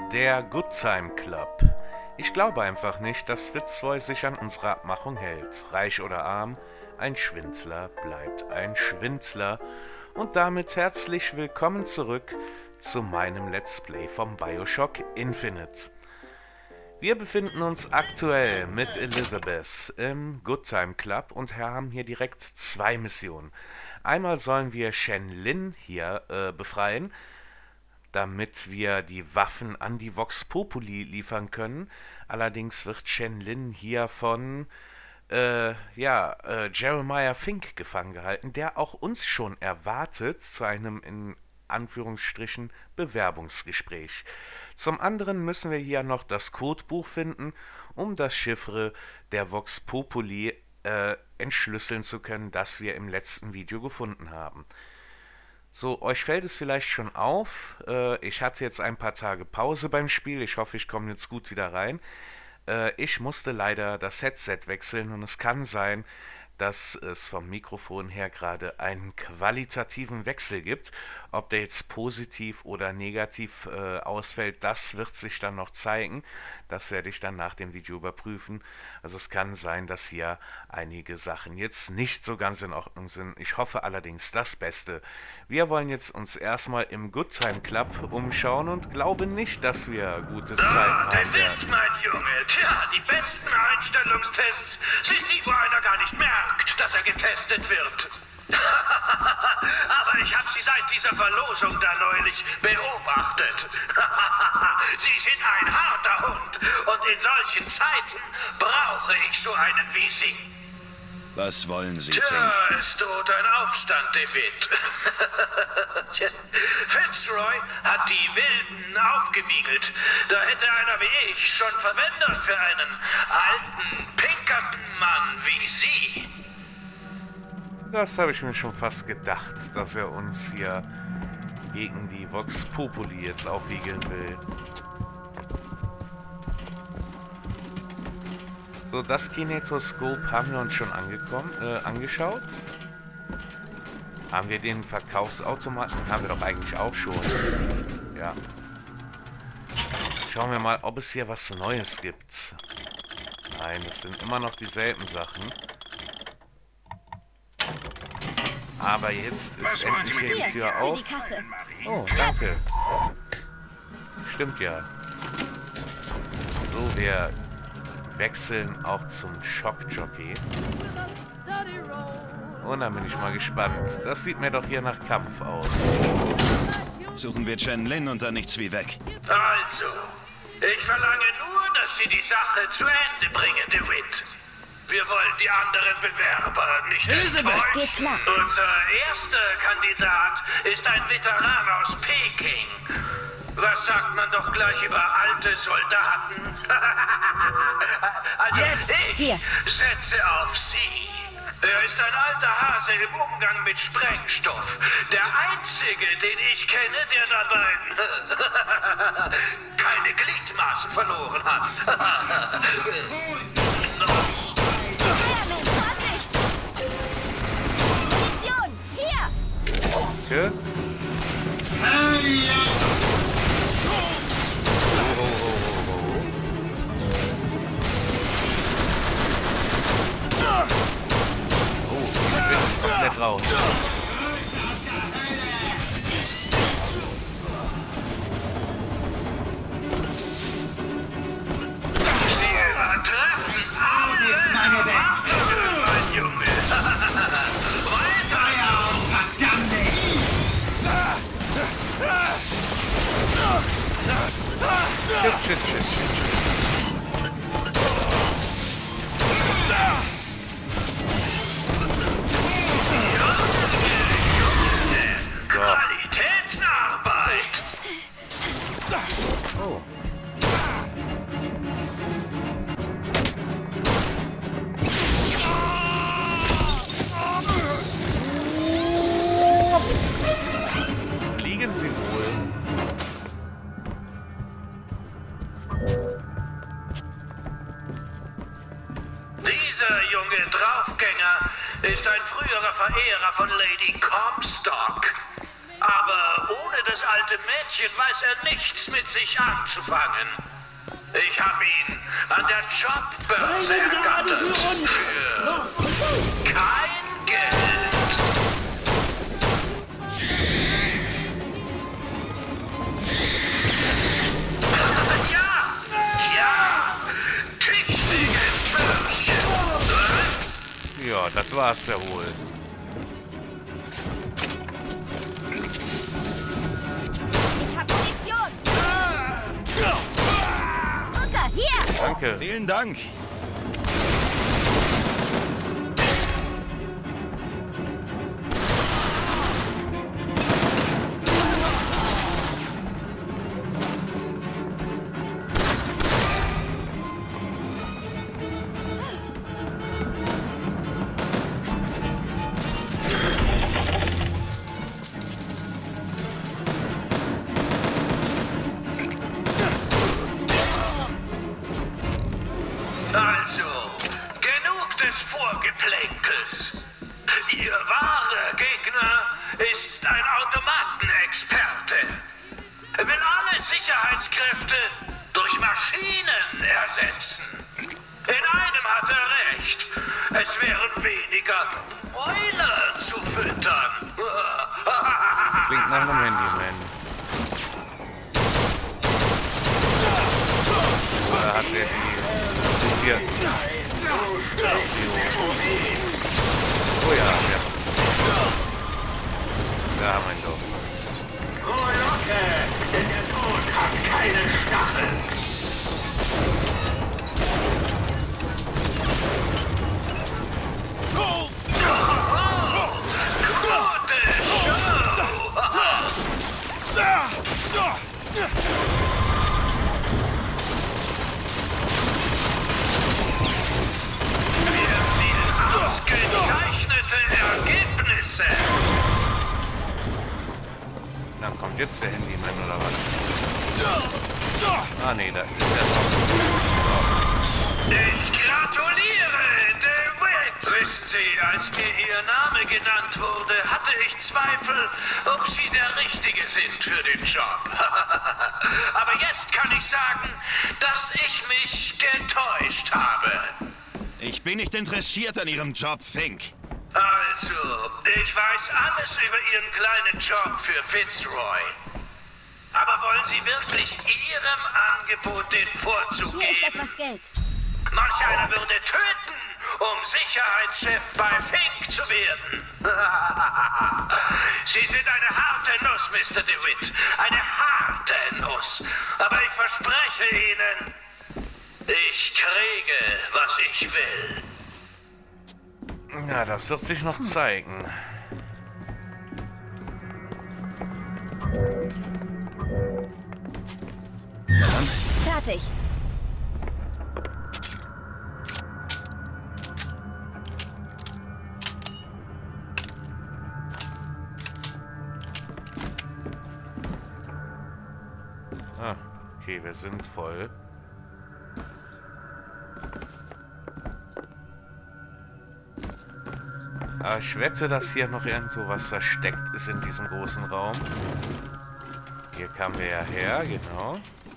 Der Good Time Club. Ich glaube einfach nicht, dass Fitzroy sich an unsere Abmachung hält. Reich oder arm, ein Schwindler bleibt ein Schwindler. Und damit herzlich willkommen zurück zu meinem Let's Play vom Bioshock Infinite. Wir befinden uns aktuell mit Elizabeth im Good Time Club und haben hier direkt zwei Missionen. Einmal sollen wir Shen Lin hier befreien, damit wir die Waffen an die Vox Populi liefern können. Allerdings wird Shen Lin hier von Jeremiah Fink gefangen gehalten, der auch uns schon erwartet zu einem in Anführungsstrichen Bewerbungsgespräch. Zum anderen müssen wir hier noch das Codebuch finden, um das Chiffre der Vox Populi entschlüsseln zu können, das wir im letzten Video gefunden haben. So, euch fällt es vielleicht schon auf, ich hatte jetzt ein paar Tage Pause beim Spiel, ich hoffe, ich komme jetzt gut wieder rein. Ich musste leider das Headset wechseln und es kann sein, dass es vom Mikrofon her gerade einen qualitativen Wechsel gibt. Ob der jetzt positiv oder negativ ausfällt, das wird sich dann noch zeigen. Das werde ich dann nach dem Video überprüfen. Also es kann sein, dass hier einige Sachen jetzt nicht so ganz in Ordnung sind. Ich hoffe allerdings das Beste. Wir wollen jetzt uns erstmal im Good Time Club umschauen und glauben nicht, dass wir gute Zeiten haben werden. Mein Junge, tja, die besten Einstellungstests sind die, wo einer gar nicht merkt, dass er getestet wird. Aber ich habe Sie seit dieser Verlosung da neulich beobachtet. Sie sind ein harter Hund und in solchen Zeiten brauche ich so einen wie Sie. Was wollen Sie, Tja, Fink? es droht ein Aufstand, DeWitt. Tja, Fitzroy hat die Wilden aufgewiegelt. Da hätte einer wie ich schon Verwendung für einen alten, pinkerten Mann wie Sie. Das habe ich mir schon fast gedacht, dass er uns hier gegen die Vox Populi jetzt aufwiegeln will. So, das Kinetoskop haben wir uns schon angeschaut. Haben wir den Verkaufsautomaten? Haben wir doch eigentlich auch schon. Ja. Schauen wir mal, ob es hier was Neues gibt. Nein, das sind immer noch dieselben Sachen. Aber jetzt ist endlich hier die Tür auf. Oh, danke. Stimmt ja. So, wir wechseln auch zum Schockjockey. Und dann bin ich mal gespannt. Das sieht mir doch hier nach Kampf aus. Suchen wir Shen Lin und dann nichts wie weg. Also, ich verlange nur, dass Sie die Sache zu Ende bringen, DeWitt. Wir wollen die anderen Bewerber nicht Elizabeth! Geht klar. Unser erster Kandidat ist ein Veteran aus Peking. Was sagt man doch gleich über alte Soldaten? Also Jetzt! ich Hier. setze auf Sie. Er ist ein alter Hase im Umgang mit Sprengstoff. Der einzige, den ich kenne, der dabei keine Gliedmaßen verloren hat. Munition! Hier! Okay. Komplett raus. Sie übertreffen alle Erwartungen, mein Junge. Shit. Qualitätsarbeit. Oh. Fliegen Sie wohl. Dieser junge Draufgänger ist ein früherer Verehrer von Lady Comstock. Aber ohne das alte Mädchen weiß er nichts mit sich anzufangen. Ich habe ihn an der Jobbörse ergattert. Für kein Geld. Ja, das war's ja wohl. Ich hab Munition. Bunker, hier. Danke. Vielen Dank. Also, genug des Vorgeplänkels. Ihr wahrer Gegner ist ein Automatenexperte. Er will alle Sicherheitskräfte durch Maschinen ersetzen. In einem hat er recht. Es wären weniger Mäuler zu füttern. Klingt nach einem Handyman. Oder hat er die... Hier. Oh ja, ja. Da haben wir ihn doch. Locke, denn der Tod hat keine Stacheln. Dann kommt jetzt der Handyman oder was? Ah nee, da ist er noch. Ich gratuliere, DeWitt! Wissen Sie, als mir Ihr Name genannt wurde, hatte ich Zweifel, ob Sie der Richtige sind für den Job. Aber jetzt kann ich sagen, dass ich mich getäuscht habe. Ich bin nicht interessiert an Ihrem Job, Fink. Also, ich weiß alles über Ihren kleinen Job für Fitzroy. Aber wollen Sie wirklich Ihrem Angebot den Vorzug Hier ist geben? etwas Geld. Manch einer würde töten, um Sicherheitschef bei Fink zu werden. Sie sind eine harte Nuss, Mr. DeWitt. Eine harte Nuss. Aber ich verspreche Ihnen, ich kriege, was ich will. Ja, das wird sich noch zeigen. Fertig. Ah, okay, wir sind voll. Aber ich wette, dass hier noch irgendwo was versteckt ist in diesem großen Raum. Hier kamen wir ja her, genau.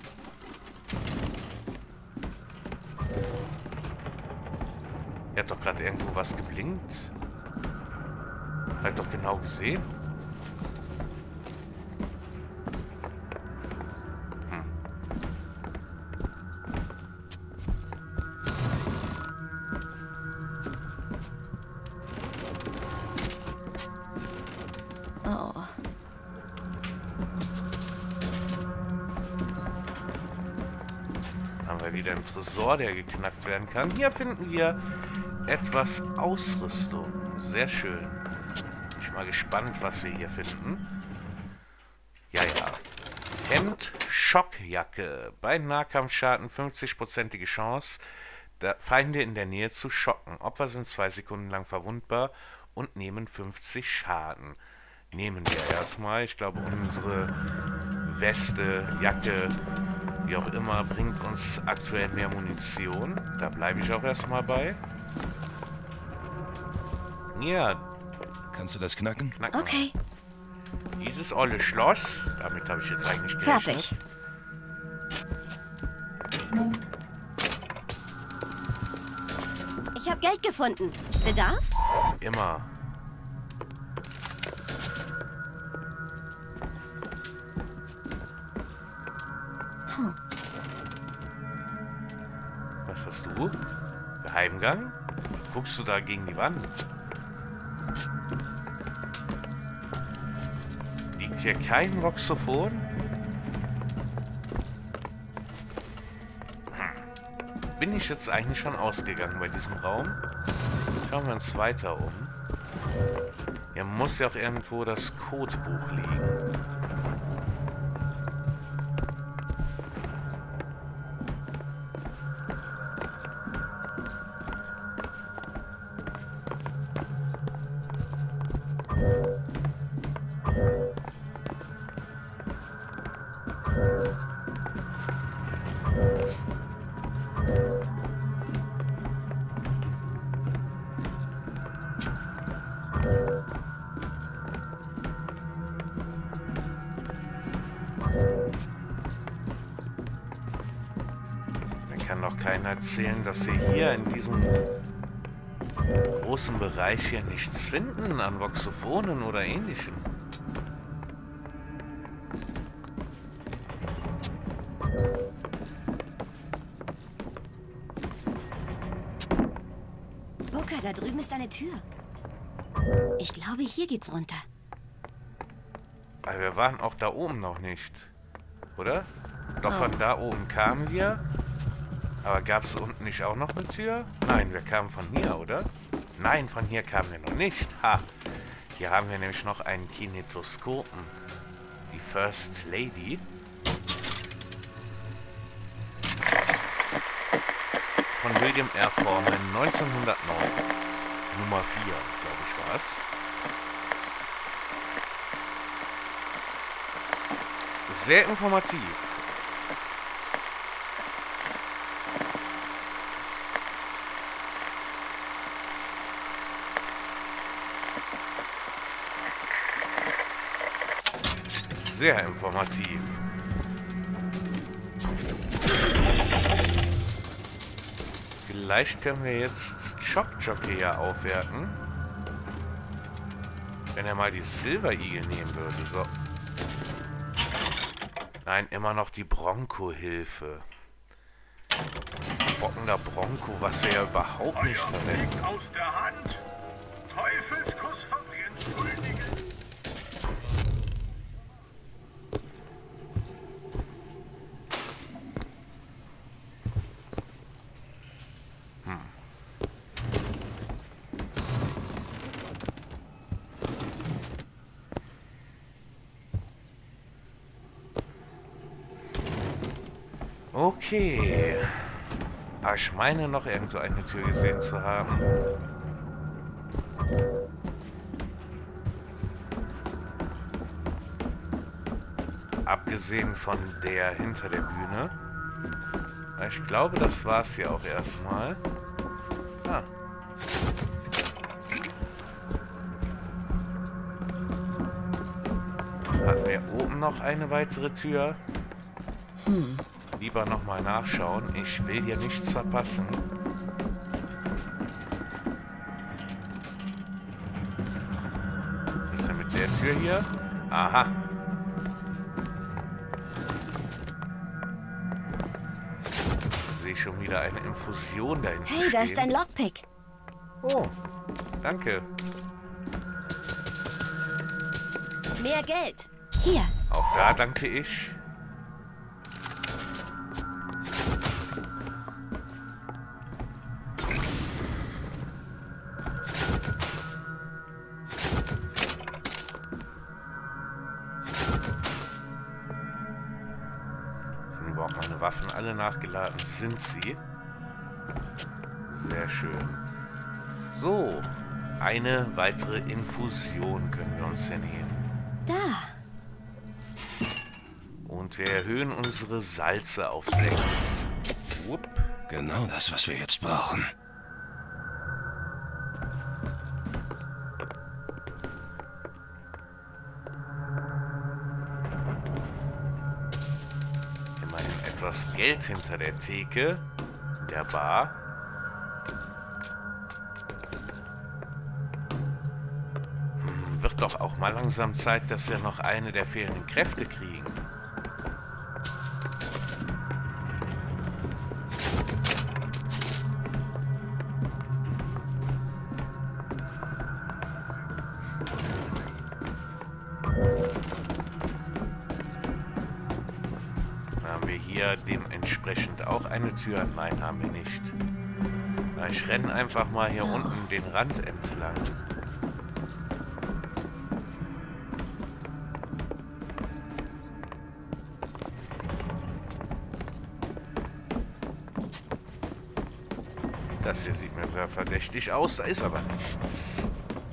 Er hat doch gerade irgendwo was geblinkt. Hat doch genau gesehen. Oh. Haben wir wieder einen Tresor, der geknackt werden kann. Hier finden wir etwas Ausrüstung. Sehr schön. Bin ich mal gespannt, was wir hier finden. Ja, ja. Hemd, Schockjacke. Bei Nahkampfschaden 50%ige Chance, Feinde in der Nähe zu schocken. Opfer sind 2 Sekunden lang verwundbar und nehmen 50 Schaden. Nehmen wir erstmal. Ich glaube, unsere Weste, Jacke, wie auch immer, bringt uns aktuell mehr Munition. Da bleibe ich auch erstmal bei. Ja. Kannst du das knacken? Knacken. Okay. Dieses olle Schloss. Damit habe ich jetzt eigentlich gerechnet. Fertig. Ich habe Geld gefunden. Bedarf? Immer. Was hast du? Geheimgang? Guckst du da gegen die Wand? Liegt hier kein Voxophon? Bin ich jetzt eigentlich schon ausgegangen bei diesem Raum? Schauen wir uns weiter um. Hier muss ja auch irgendwo das Codebuch liegen. Kann doch keiner erzählen, dass sie hier in diesem großen Bereich hier nichts finden an Voxophonen oder ähnlichem. Booker, da drüben ist eine Tür. Ich glaube, hier geht's runter. Aber wir waren auch da oben noch nicht, oder? Doch von da oben kamen wir. Aber gab es unten nicht auch noch eine Tür? Nein, wir kamen von hier, oder? Nein, von hier kamen wir noch nicht. Ha! Hier haben wir nämlich noch einen Kinetoskopen. Die First Lady. Von William R. Foreman 1909. Nummer 4, glaube ich, war es. Sehr informativ. Sehr informativ. Vielleicht können wir jetzt Shock Jockey ja aufwerten. Wenn er mal die Silver Eagle nehmen würde. So. Nein, immer noch die Bronco-Hilfe. Bockender Bronco, was wir ja überhaupt nicht verwenden. Aus der Hand. Teufelskuss von den Schuldigen. Okay. Aber ich meine noch irgendwo eine Tür gesehen zu haben. Abgesehen von der hinter der Bühne. Ich glaube, das war's hier auch erstmal. Ah. Hatten wir oben noch eine weitere Tür? Lieber nochmal nachschauen. Ich will hier nichts verpassen. Was ist denn mit der Tür hier? Aha. Sehe ich schon wieder eine Infusion dahinter. Hey, da ist ein Lockpick. Oh, danke. Mehr Geld. Hier. Auch da danke ich. Sind überhaupt meine Waffen alle nachgeladen? Sind sie? Sehr schön. So, eine weitere Infusion können wir uns hier nehmen. Da. Und wir erhöhen unsere Salze auf 6. Wupp. Genau das, was wir jetzt brauchen. etwas Geld hinter der Theke, in der Bar. Wird doch auch mal langsam Zeit, dass wir noch eine der fehlenden Kräfte kriegen. Haben wir hier dementsprechend auch eine Tür? Nein, haben wir nicht. Na, ich renne einfach mal hier unten den Rand entlang. Das hier sieht mir sehr verdächtig aus, da ist aber nichts.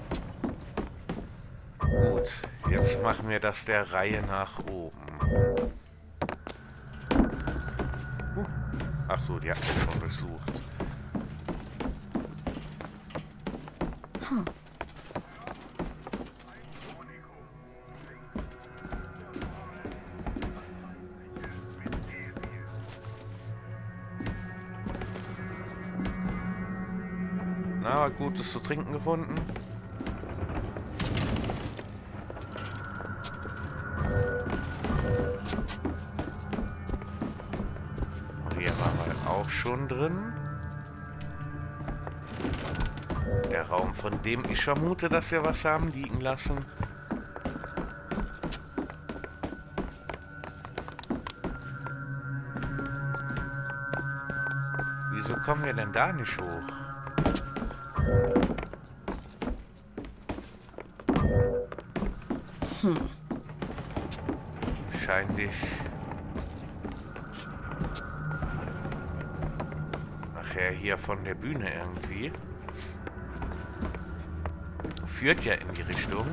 Gut, jetzt machen wir das der Reihe nach oben. Ach so, die hatten wir schon durchsucht. Na, Gutes zu trinken gefunden. Hier waren wir auch schon drin. Der Raum, von dem ich vermute, dass wir was haben liegen lassen. Wieso kommen wir denn da nicht hoch? Wahrscheinlich nachher hier von der Bühne irgendwie. Führt ja in die Richtung.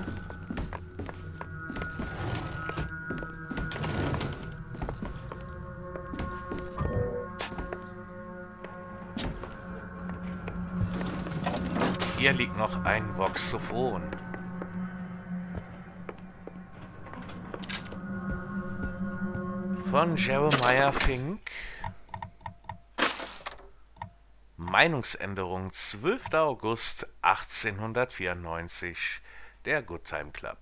Hier liegt noch ein Voxophon. Von Jeremiah Fink. Meinungsänderung 12. August 1894. Der Good Time Club.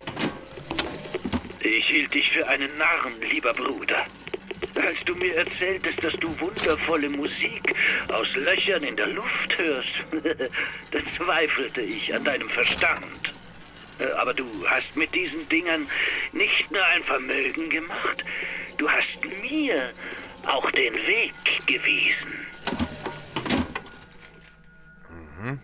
Ich hielt dich für einen Narren, lieber Bruder. Als du mir erzähltest, dass du wundervolle Musik aus Löchern in der Luft hörst, da zweifelte ich an deinem Verstand. Aber du hast mit diesen Dingern nicht nur ein Vermögen gemacht, du hast mir auch den Weg gewiesen. Na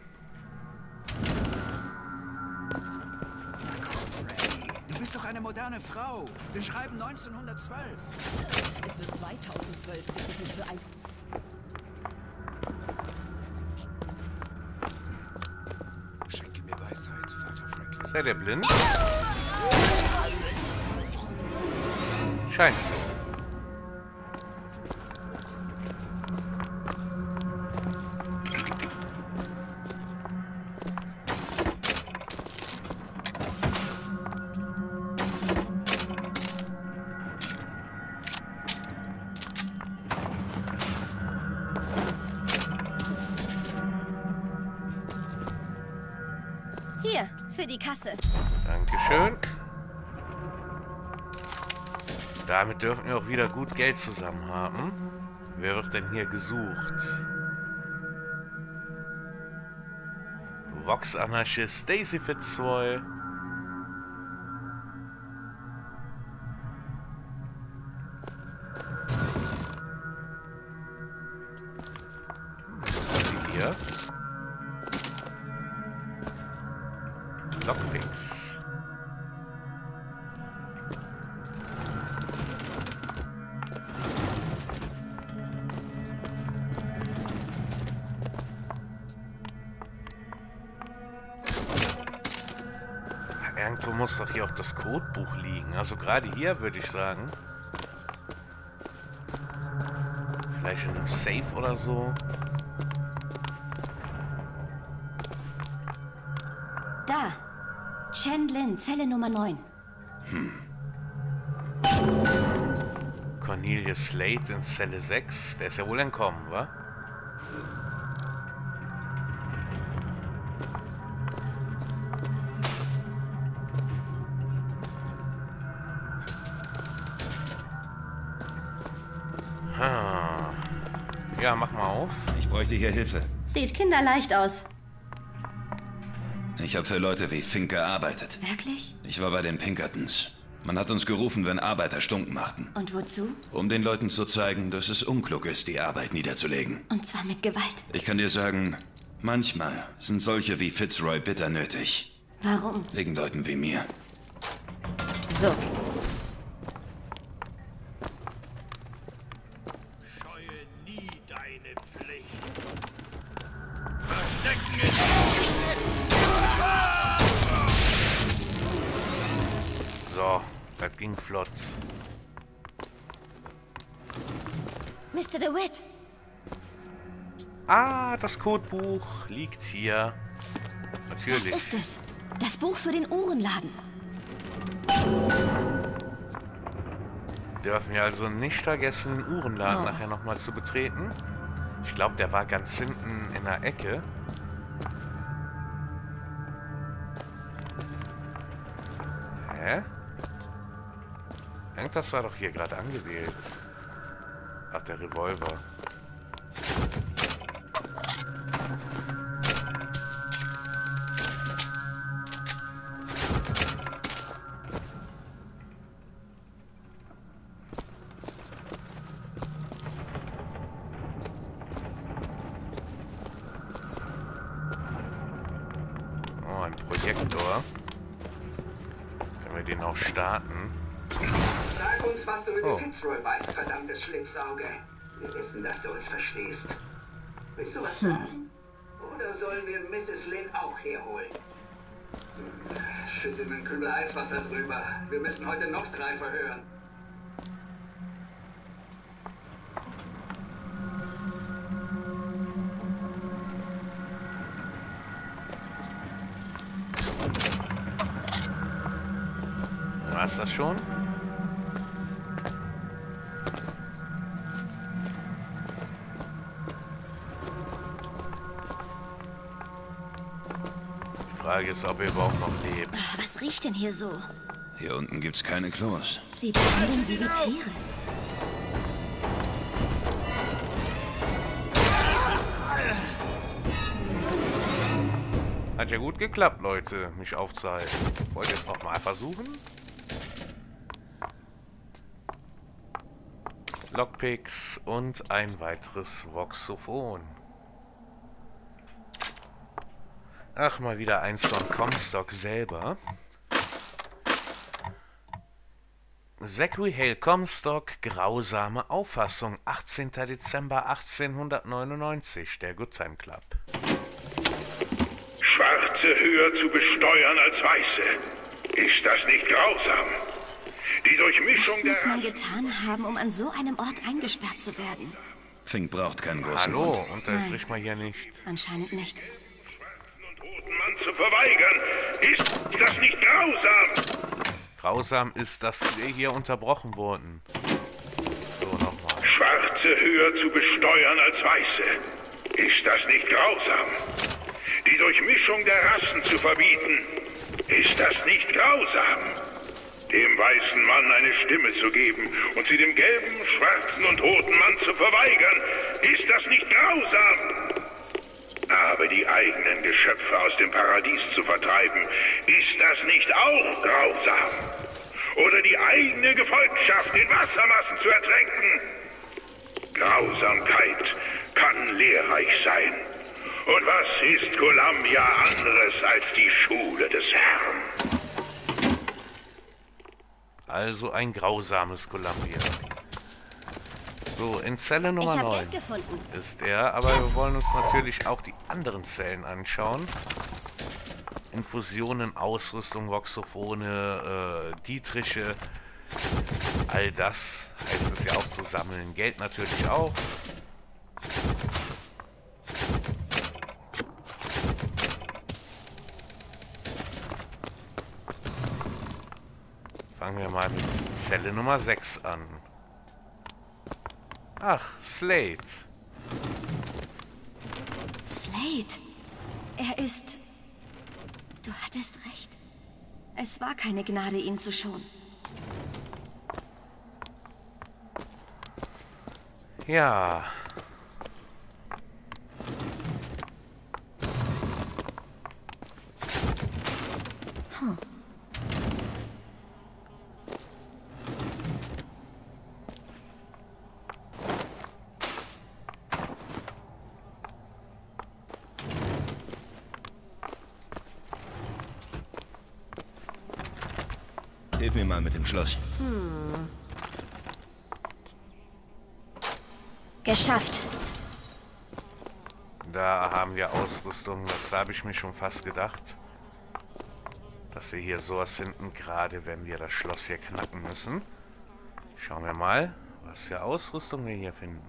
komm, Freddy. Du bist doch eine moderne Frau. Wir schreiben 1912. Es wird 2012, bis ich mich für ein... Schenke mir Weisheit, Vater Franklin. Seid ihr blind? Scheint so. Hier, für die Kasse. Dankeschön. Damit dürfen wir auch wieder gut Geld zusammen haben. Wer wird denn hier gesucht? Vox-Anarchist Daisy Fitzroy. Was haben wir hier? Lockpicks. Irgendwo muss doch hier auch das Codebuch liegen. Also gerade hier würde ich sagen. Vielleicht in einem Safe oder so. Da. Chen Lin, Zelle Nummer 9. Cornelius Slade in Zelle 6. Der ist ja wohl entkommen, wa? Ja, mach mal auf. Ich bräuchte hier Hilfe. Sieht kinderleicht aus. Ich habe für Leute wie Fink gearbeitet. Wirklich? Ich war bei den Pinkertons. Man hat uns gerufen, wenn Arbeiter Stunk machten. Und wozu? Um den Leuten zu zeigen, dass es unklug ist, die Arbeit niederzulegen. Und zwar mit Gewalt. Ich kann dir sagen, manchmal sind solche wie Fitzroy bitter nötig. Warum? Wegen Leuten wie mir. So. Scheue nie deine Pflicht. Verstecken ist... So, das ging flott. Mr. DeWitt. Ah, das Codebuch liegt hier. Was Natürlich. ist es? Das Buch für den Uhrenladen. Dürfen wir also nicht vergessen, den Uhrenladen nachher nochmal zu betreten. Ich glaube, der war ganz hinten in der Ecke. Hä? Irgendwas war doch hier gerade angewählt. Ach, der Revolver. Oh, ein Projektor. Können wir den auch starten? Sag uns, was du über Oh. Fitzroy weißt, verdammtes Schlitzauge. Wir wissen, dass du uns verstehst. Willst du was sagen? Oder sollen wir Mrs. Lynn auch herholen? Schütte mir einen Kübel Eiswasser drüber. Wir müssen heute noch 3 verhören. War's das schon? Die Frage ist, ob er überhaupt noch lebt. Ach, was riecht denn hier so? Hier unten gibt's keine Klos. Sie behandeln sie wie Tiere. Hat ja gut geklappt, Leute, mich aufzuhalten. Wollt ihr es nochmal versuchen? Lockpicks und ein weiteres Voxophon. Ach, mal wieder eins von Comstock selber. Zachary Hale Comstock, grausame Auffassung, 18. Dezember 1899, der Good Time Club. Schwarze höher zu besteuern als Weiße. Ist das nicht grausam? Die Durchmischung Was der muss man Rassen getan haben, um an so einem Ort eingesperrt zu werden? Fink braucht keinen großen Hallo, Grund. unterbrich mal hier nicht. Anscheinend nicht. und roten Mann zu verweigern. Ist das nicht grausam? Grausam ist, dass wir hier unterbrochen wurden. So, nochmal. Schwarze höher zu besteuern als Weiße. Ist das nicht grausam? Die Durchmischung der Rassen zu verbieten. Ist das nicht grausam? Dem weißen Mann eine Stimme zu geben und sie dem gelben, schwarzen und roten Mann zu verweigern. Ist das nicht grausam? Aber die eigenen Geschöpfe aus dem Paradies zu vertreiben, ist das nicht auch grausam? Oder die eigene Gefolgschaft in Wassermassen zu ertränken? Grausamkeit kann lehrreich sein. Und was ist Columbia anderes als die Schule des Herrn? Also ein grausames Columbia. So, in Zelle Nummer Ich habe 9 Geld gefunden. ist er, aber wir wollen uns natürlich auch die anderen Zellen anschauen. Infusionen, Ausrüstung, Voxophone, Dietriche, all das heißt es ja auch zu sammeln. Geld natürlich auch. Fangen wir mal mit Zelle Nummer 6 an. Ach, Slade. Slade. Er ist... Du hattest recht. Es war keine Gnade, ihn zu schonen. Ja. Hilf mir mal mit dem Schloss. Geschafft. Da haben wir Ausrüstung. Das habe ich mir schon fast gedacht. Dass wir hier sowas finden, gerade wenn wir das Schloss hier knacken müssen. Schauen wir mal, was für Ausrüstung wir hier finden.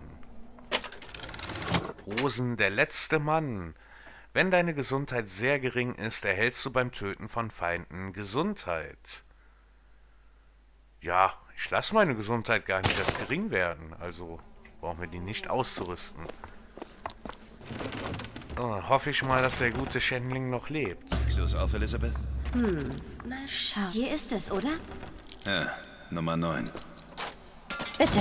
Hosen, der letzte Mann. Wenn deine Gesundheit sehr gering ist, erhältst du beim Töten von Feinden Gesundheit. Ja, ich lasse meine Gesundheit gar nicht erst gering werden. Also brauchen wir die nicht auszurüsten. Oh, hoffe ich mal, dass der gute Shenling noch lebt. Siehst du es auf, Elizabeth? Mal schauen. Hier ist es, oder? Ja, Nummer 9. Bitte.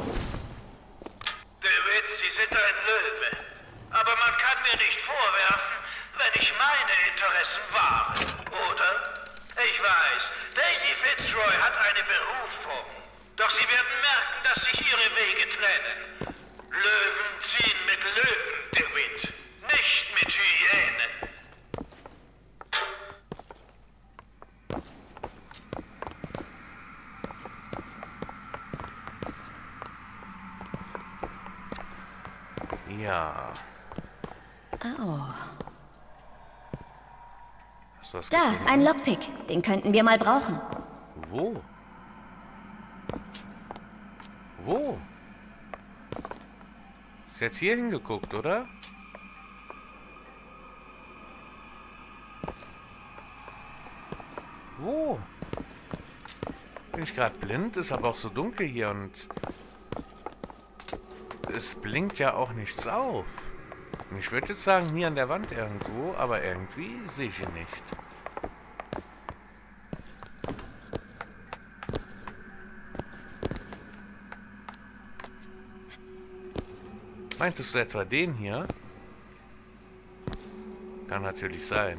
DeWitt, Sie sind ein Löwe. Aber man kann mir nicht vorwerfen, wenn ich meine Interessen wahre, oder? Ich weiß, Daisy Fitzroy hat eine Berufung. Doch Sie werden merken, dass sich Ihre Wege trennen. Löwen ziehen mit Löwen, DeWitt. Nicht mit Hyänen. Ja. Oh. Hast du was Da, gefunden? ein Lockpick. Den könnten wir mal brauchen. Wo? Wo? Ist jetzt hier hingeguckt, oder? Wo? Bin ich gerade blind? Ist aber auch so dunkel hier und... Es blinkt ja auch nichts auf. Und ich würde jetzt sagen, hier an der Wand irgendwo, aber irgendwie sehe ich ihn nicht. Meintest du etwa den hier? Kann natürlich sein.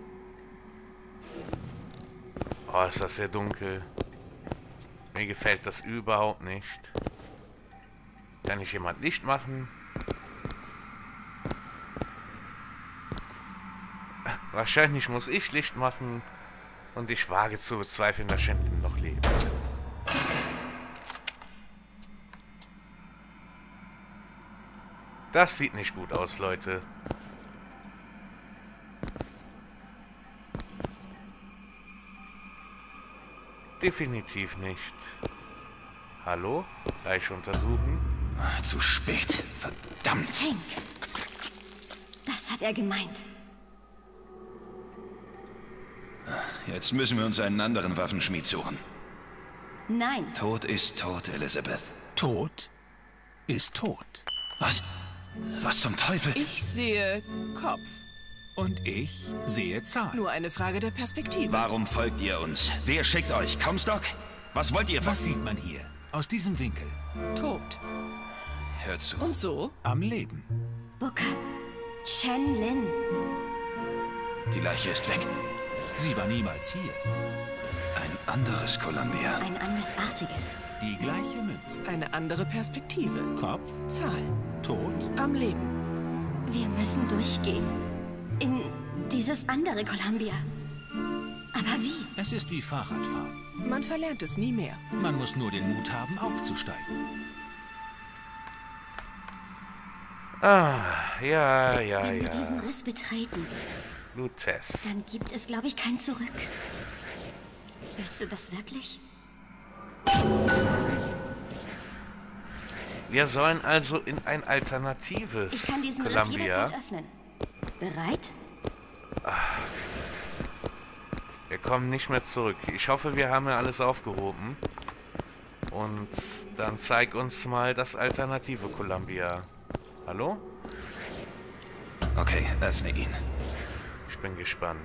Oh, ist das sehr dunkel. Mir gefällt das überhaupt nicht. Kann nicht jemand Licht machen? Wahrscheinlich muss ich Licht machen. Und ich wage zu bezweifeln, dass Shenling noch lebt. Das sieht nicht gut aus, Leute. Definitiv nicht. Hallo? Gleich untersuchen. Zu spät. Verdammt. Hank. Das hat er gemeint. Jetzt müssen wir uns einen anderen Waffenschmied suchen. Nein. Tod ist tot, Elizabeth. Tod ist tot. Was? Was zum Teufel? Ich sehe Kopf. Und ich sehe Zahlen. Nur eine Frage der Perspektive. Warum folgt ihr uns? Wer schickt euch? Comstock? Was wollt ihr? Was sieht man hier? Aus diesem Winkel. Tot. Hört zu. Und so? Am Leben. Booker. Chen Lin. Die Leiche ist weg. Sie war niemals hier. Ein anderes Columbia. Ein andersartiges. Die gleiche Münze. Eine andere Perspektive. Kopf, Zahl. Tod. Am Leben. Wir müssen durchgehen. In dieses andere Columbia. Aber wie? Es ist wie Fahrradfahren. Man verlernt es nie mehr. Man muss nur den Mut haben, aufzusteigen. Ah, ja, Wenn wir diesen Riss betreten, Lutez. dann gibt es, glaube ich, kein Zurück. Willst du das wirklich? Wir sollen also in ein alternatives Ich kann diesen Riss Columbia. jederzeit öffnen. Bereit? Wir kommen nicht mehr zurück. Ich hoffe, wir haben ja alles aufgehoben. Und dann zeig uns mal das alternative Columbia. Hallo? Okay, öffne ihn. Ich bin gespannt.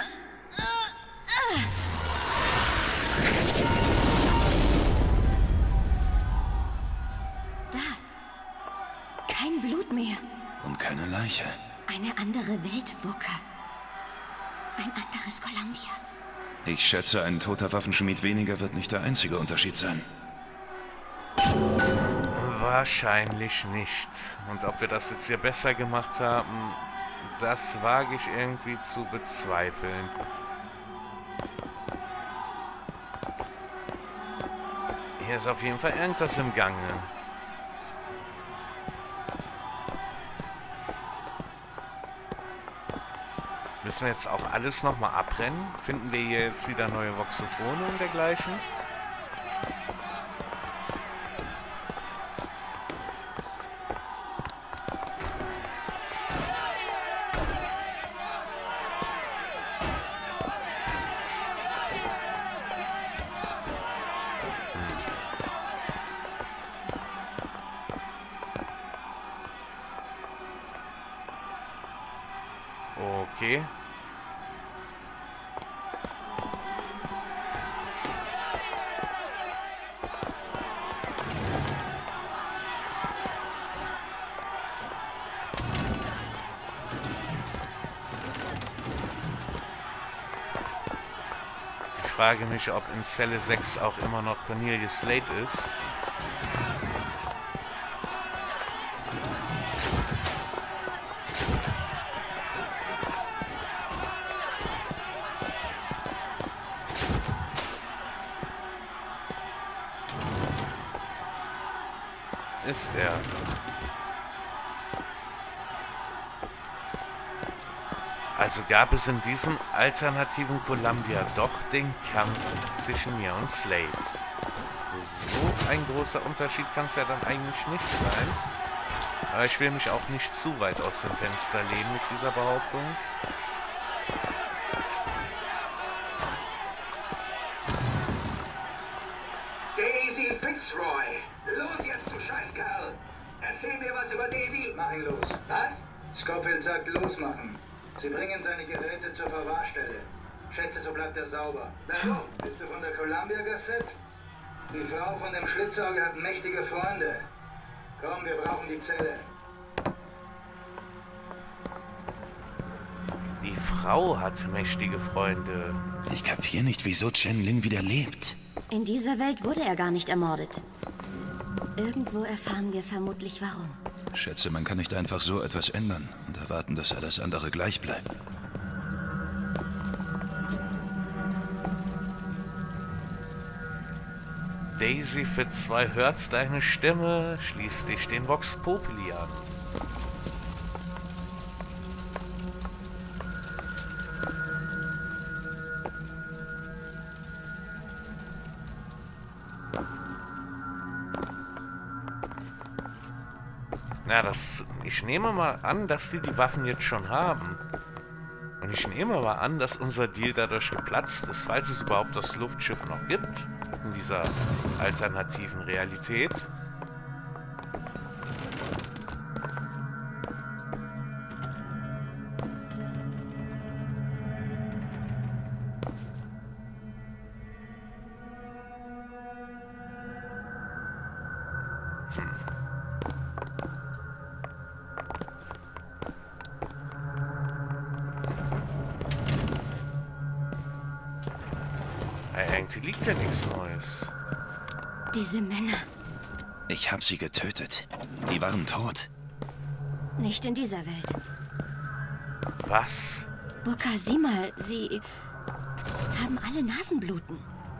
Da. Kein Blut mehr. Und keine Leiche. Eine andere Welt, Booker. Ein anderes Columbia. Ich schätze, ein toter Waffenschmied weniger wird nicht der einzige Unterschied sein. Wahrscheinlich nicht. Und ob wir das jetzt hier besser gemacht haben, das wage ich irgendwie zu bezweifeln. Hier ist auf jeden Fall irgendwas im Gange. Müssen wir jetzt auch alles nochmal abrennen? Finden wir hier jetzt wieder neue Voxophone und dergleichen? Okay. Ich frage mich, ob in Zelle 6 auch immer noch Cornelius Slade ist. Ist er. Also gab es in diesem alternativen Columbia doch den Kampf zwischen mir und Slade. Also so ein großer Unterschied kann es ja dann eigentlich nicht sein. Aber ich will mich auch nicht zu weit aus dem Fenster lehnen mit dieser Behauptung. Daisy Fitzroy! Los jetzt, du Scheißkerl! Erzähl mir was über Daisy! Mach ihn los. Was? Scofield sagt losmachen. Sie bringen seine Geräte zur Verwahrstelle. Schätze, so bleibt er sauber. Warum? Bist du von der Columbia Gazette? Die Frau von dem Schlitzauge hat mächtige Freunde. Komm, wir brauchen die Zelle. Die Frau hat mächtige Freunde. Ich kapiere nicht, wieso Chen Lin wieder lebt. In dieser Welt wurde er gar nicht ermordet. Irgendwo erfahren wir vermutlich warum. Schätze, man kann nicht einfach so etwas ändern und erwarten, dass alles andere gleich bleibt. Daisy Fitzroy hört deine Stimme, schließt dich den Vox Populi an. Na, ich nehme mal an, dass die Waffen jetzt schon haben. Und ich nehme mal an, dass unser Deal dadurch geplatzt ist, falls es überhaupt das Luftschiff noch gibt, in dieser alternativen Realität. Irgendwie liegt ja nichts Neues. Diese Männer. Ich habe sie getötet. Die waren tot. Nicht in dieser Welt. Was? Booker, sieh mal, sie haben alle Nasenbluten.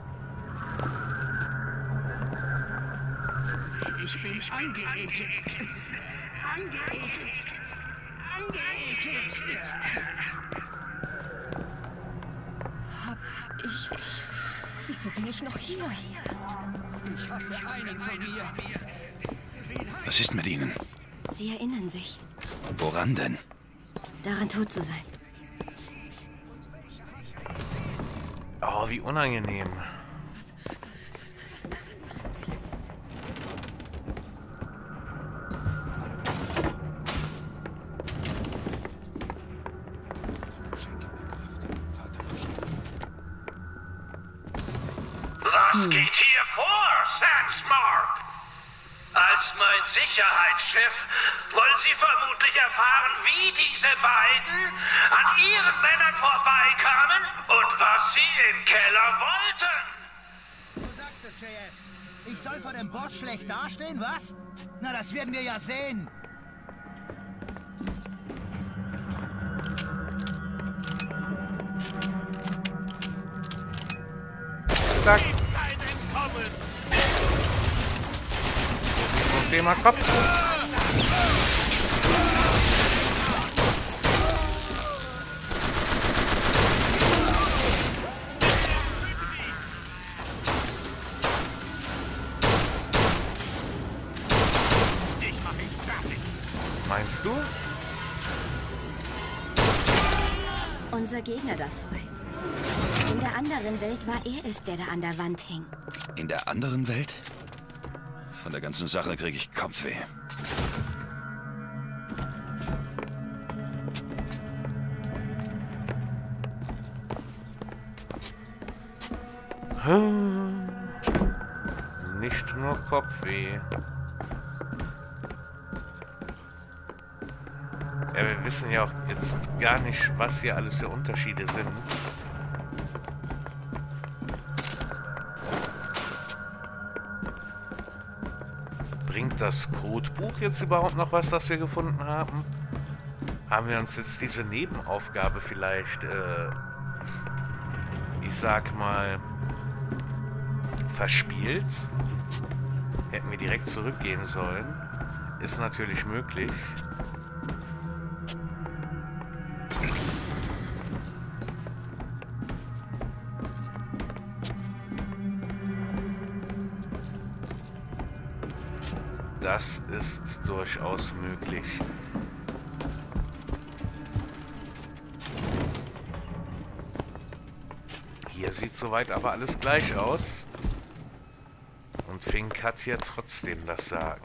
Ich bin angeekelt. Angeekelt. Angeekelt. Wieso bin ich noch hier? Ich hasse einen von mir. Was ist mit ihnen? Sie erinnern sich, Woran denn? daran tot zu sein. Oh, wie unangenehm. geht hier vor, Sandsmark? Als mein Sicherheitschef wollen Sie vermutlich erfahren, wie diese beiden an Ihren Männern vorbeikamen und was sie im Keller wollten. Du sagst es, JF. Ich soll vor dem Boss schlecht dastehen, was? Na, das werden wir ja sehen. Zack. Zum Thema Kopf. Meinst du? Unser Gegner da vorhin. In der anderen Welt war er es, der da an der Wand hing. In der anderen Welt? Von der ganzen Sache kriege ich Kopfweh. Nicht nur Kopfweh. Ja, wir wissen ja auch jetzt gar nicht, was hier alles für Unterschiede sind. Bringt das Codebuch jetzt überhaupt noch was, das wir gefunden haben? Haben wir uns jetzt diese Nebenaufgabe vielleicht, ich sag mal, verspielt? Hätten wir direkt zurückgehen sollen. Ist natürlich möglich. Das ist durchaus möglich. Hier sieht soweit aber alles gleich aus. Und Fink hat hier trotzdem das Sagen.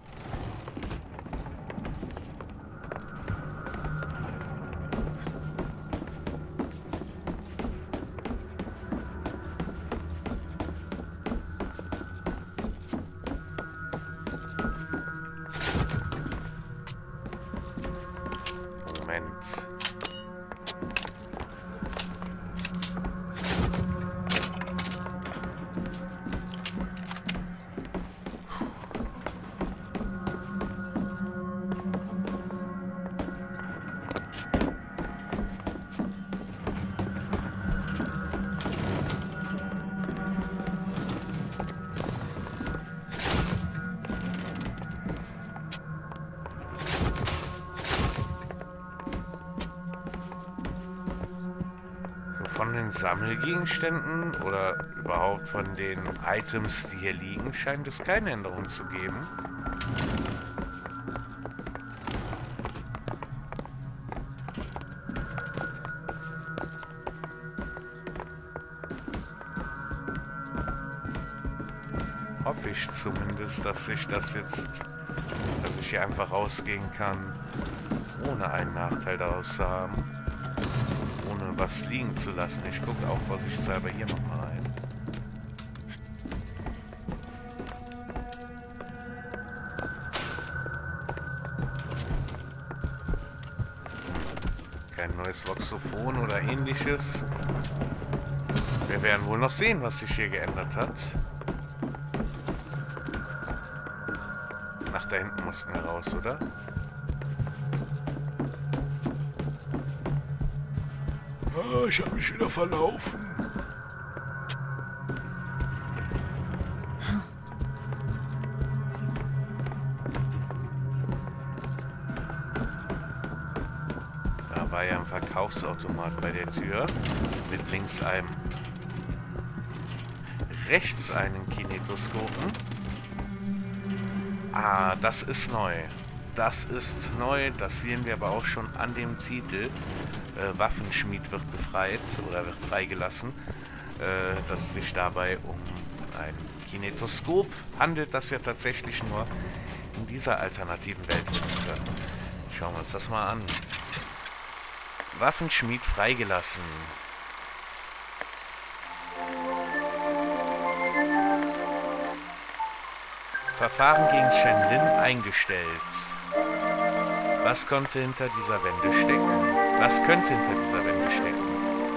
Von den Sammelgegenständen oder überhaupt von den Items, die hier liegen, scheint es keine Änderung zu geben. Hoffe ich zumindest, dass ich hier einfach rausgehen kann, ohne einen Nachteil daraus zu haben. Ohne was liegen zu lassen. Ich gucke auch vorsichtshalber hier nochmal rein. Kein neues Voxophon oder ähnliches. Wir werden wohl noch sehen, was sich hier geändert hat. Nach da hinten mussten wir raus, oder? Ich habe mich wieder verlaufen. Da war ja ein Verkaufsautomat bei der Tür. Mit links einem, rechts einen Kinetoskopen. Ah, das ist neu. Das ist neu. Das sehen wir aber auch schon an dem Titel. Waffenschmied wird befreit oder wird freigelassen, dass es sich dabei um ein Kinetoskop handelt, das wir tatsächlich nur in dieser alternativen Welt finden können. Schauen wir uns das mal an. Waffenschmied freigelassen. Verfahren gegen Shen Lin eingestellt. Was konnte hinter dieser Wende stecken? Was könnte hinter dieser Wende stecken?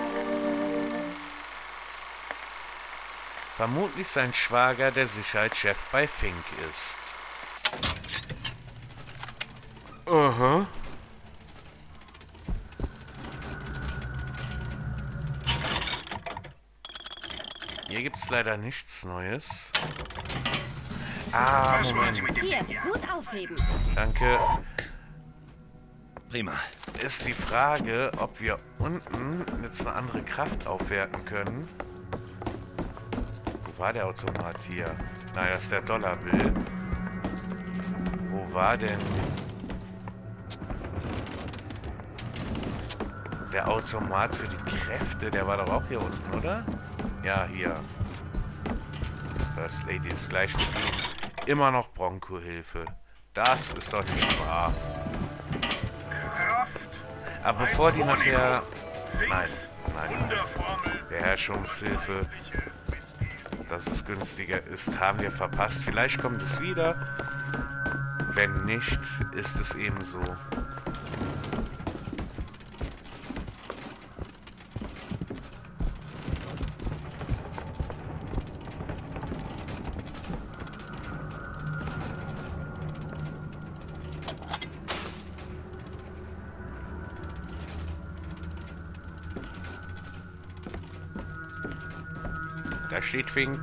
Vermutlich sein Schwager, der Sicherheitschef bei Fink ist. Aha. Hier gibt es leider nichts Neues. Ah, Moment. Hier, gut aufheben. Danke. Prima. Ist die Frage, ob wir unten jetzt eine andere Kraft aufwerten können. Wo war der Automat hier? Naja, das ist der Dollarbill. Wo war denn der Automat für die Kräfte? Der war doch auch hier unten, oder? Ja, hier. First Lady ist gleich geblieben. Immer noch Bronco-Hilfe. Das ist doch nicht wahr. Aber bevor die nachher... Nein. Beherrschungshilfe. Dass es günstiger ist, haben wir verpasst. Vielleicht kommt es wieder. Wenn nicht, ist es ebenso. Da steht Fink.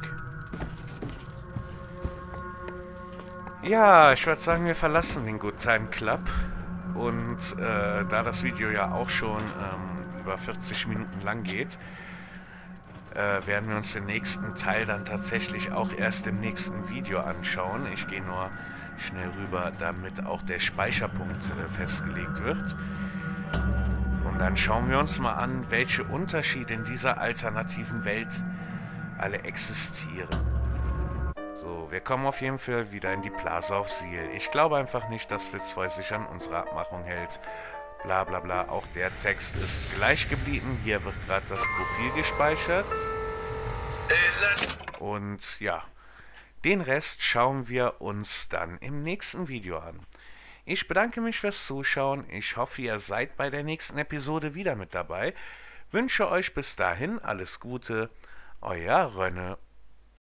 Ja, ich würde sagen, wir verlassen den Good Time Club. Und da das Video ja auch schon über 40 Minuten lang geht, werden wir uns den nächsten Teil dann tatsächlich auch erst im nächsten Video anschauen. Ich gehe nur schnell rüber, damit auch der Speicherpunkt festgelegt wird. Und dann schauen wir uns mal an, welche Unterschiede in dieser alternativen Welt alle existieren. So, wir kommen auf jeden Fall wieder in die Plaza of Seal. Ich glaube einfach nicht, dass Fitzroy sich an unsere Abmachung hält. Bla bla bla. Auch der Text ist gleich geblieben. Hier wird gerade das Profil gespeichert. Und ja, den Rest schauen wir uns dann im nächsten Video an. Ich bedanke mich fürs Zuschauen. Ich hoffe, ihr seid bei der nächsten Episode wieder mit dabei. Wünsche euch bis dahin alles Gute. Euer Rönne.